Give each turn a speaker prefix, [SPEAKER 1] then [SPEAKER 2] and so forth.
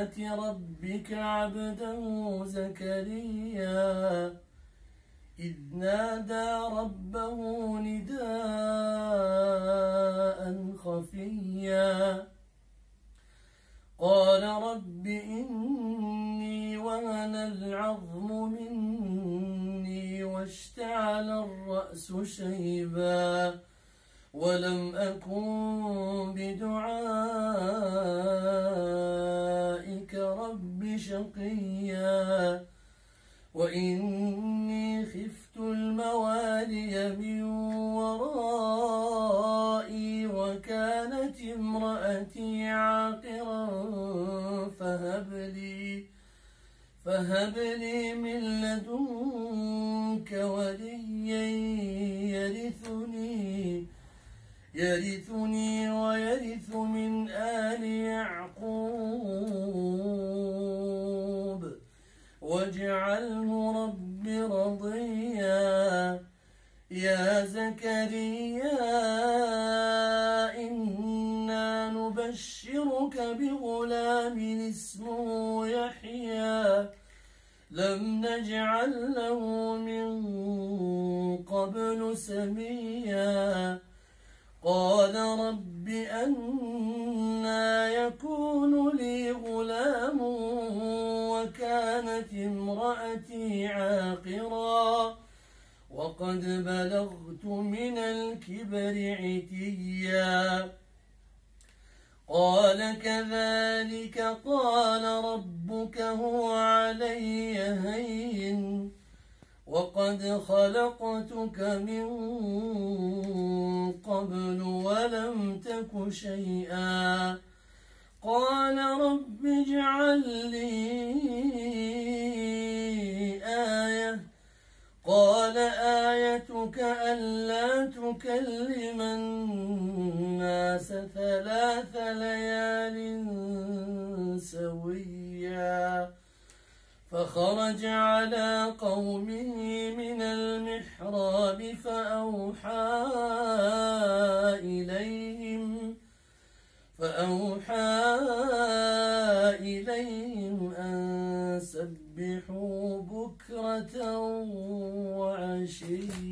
[SPEAKER 1] رحمة ربك عبده زكريا إذ نادى ربه نداء خفيا قال رب إني وهن العظم مني واشتعل الرأس شيبا ولم أكن بدعائك رب شقيا وإني خفت الموالي من ورائي وكانت امرأتي عاقرا فهب لي من لدنك وليا يرثني ويرث من آل يعقوب واجعله رب رضيا يا زكريا إنا نبشرك بغلام اسمه يحيى لم نجعل له من قبل سميا قال رب أنى يكون لي غلام وكانت امرأتي عاقرا وقد بلغت من الكبر عتيا قال كذلك قال ربك هو علي هين وقد خلقتك من قبل ولم تك شيئا قال رب اجعل لي آية قال آيتك ألا تكلم الناس 3 ليال سويا فخرج على قومه من المحراب فأوحى إليهم أن سبحوا بكرة وعشيا.